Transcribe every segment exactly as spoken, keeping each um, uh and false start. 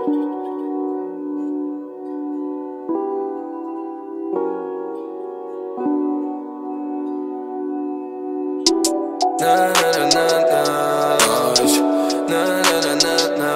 Na na na na na, na na na na na,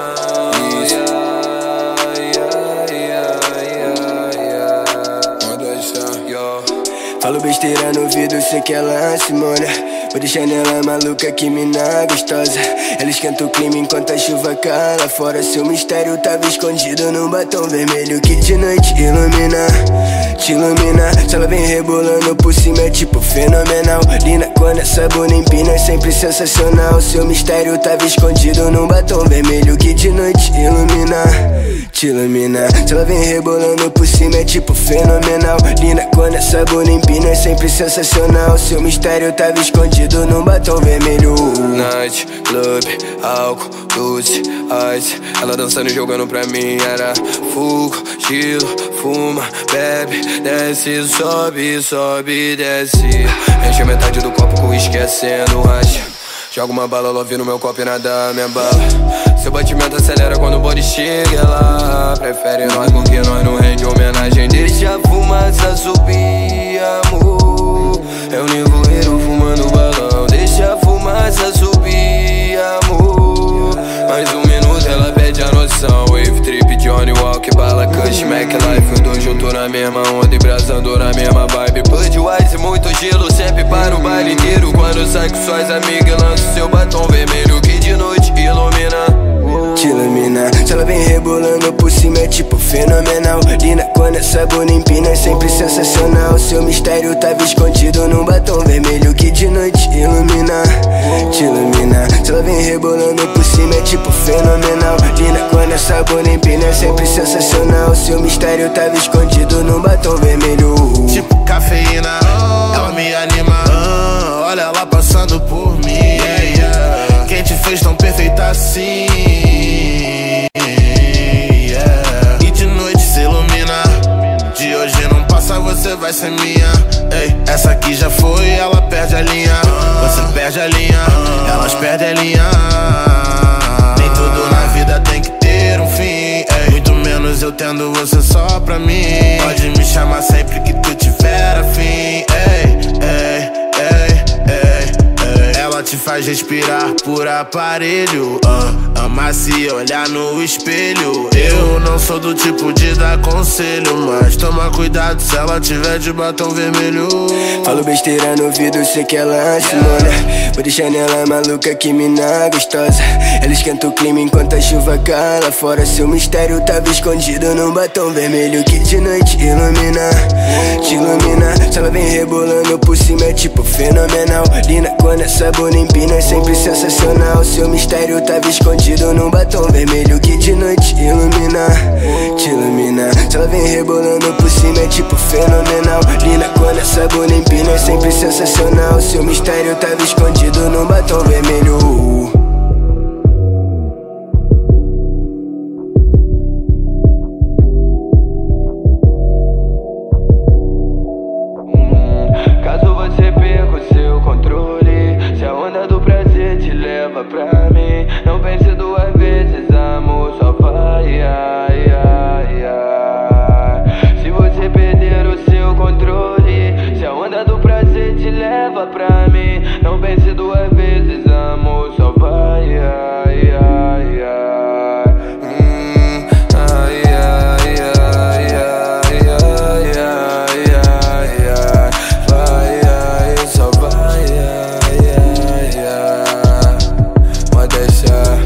yeah, yeah, yeah, yeah, manda essa, yo. Falo besteira no ouvido, sei que ela lance, mona. Vou deixar nela maluca, que mina gostosa. Ela esquenta o clima enquanto a chuva cai lá fora. Seu mistério tava escondido num batom vermelho que de noite ilumina, te ilumina. Se ela vem rebolando por cima é tipo fenomenal. Linda quando essa bunda empina é sempre sensacional. Seu mistério tava escondido num batom vermelho que de noite ilumina, te ilumina. Se ela vem rebolando por cima é tipo fenomenal. Linda quando essa bunda empina é sempre sensacional. Seu mistério tava escondido num batom vermelho. Night, club, álcool, doce, ice. Ela dançando e jogando pra mim era fogo, gelo, fuma, bebe, desce, sobe, sobe, desce. Enche metade do copo com uísque acendo racha. Joga uma bala, love no meu copo e nada me abala. Seu batimento acelera quando o body chega lá. Prefere nós porque nós não rende homenagem. Deixa a fumaça subir, amor. É o nevoeiro fumando balão. Deixa a fumaça subir, amor. Mais um minuto ela pede a noção. Wave trip, Johnny Walk, bala, Kush, Mac Life. Os dois juntos na mesma onda e brasando na mesma vibe. Budweiser, muito gelo, sempre para o baile inteiro. Quando sai com suas amigas, lança seu batom vermelho que de noite ilumina, te ilumina. Se ela vem rebolando por cima é tipo fenomenal. Linda quando essa bunda empina é sempre sensacional. Seu mistério tava escondido num batom vermelho que de noite ilumina, te ilumina. Se ela vem rebolando por cima é tipo fenomenal. Linda quando essa bunda empina é sempre sensacional. Seu mistério tava escondido num batom vermelho. Tipo cafeína, ela me anima. Olha ela passando por mim. Quem te fez tão perfeita assim? Yeah. E de noite se ilumina. De hoje não passa, você vai ser minha. Ei, essa aqui já foi, ela perde a linha. Você perde a linha, elas perdem a linha. Nem tudo na vida tem que ter um fim. Ei, muito menos eu tendo você só pra mim. Pode me chamar sempre que tu tiver afim. Ei, ei, ei, ei, ei. Ela te faz respirar por aparelho. uh, Ama se olhar no espelho. Eu não sou do tipo de dar conselho, mas toma cuidado se ela tiver de batom vermelho. Falo besteira no ouvido, sei que ela lance, mona. Vou deixar nela maluca, que mina gostosa. Ela esquenta o clima enquanto a chuva cai lá fora. Seu mistério tava escondido num batom vermelho que de noite ilumina, te ilumina. Se ela vem rebolando por cima é tipo fenomenal. Linda quando essa bunda empina é sempre sensacional. Seu mistério tava escondido num batom vermelho que de noite ilumina, te ilumina. Se ela vem rebolando por cima é tipo fenomenal. Linda quando essa bunda empina é sempre sensacional. Seu mistério tava escondido num batom vermelho. caso você perca o seu controle, se a onda do prazer te leva pra mim, não pense duas vezes, amor, só vai, ai, ai, ai. Se você perder o seu controle, se a onda do prazer te leva pra mim, não pense duas vezes, amor, só vai, ai, ai, ai. Hum, ai, ai, ai, ai, ai, ai, ai, ai. Vai, ai, só vai, ai, ai, ai. Pode deixar.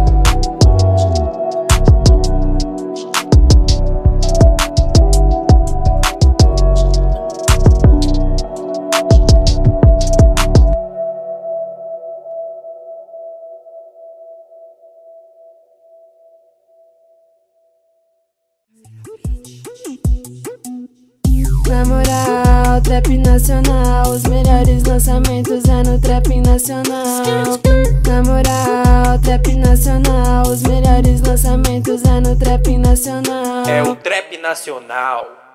Na moral, trap nacional, os melhores lançamentos é no trap nacional. Na moral, trap nacional, os melhores lançamentos é no trap nacional. É o trap nacional.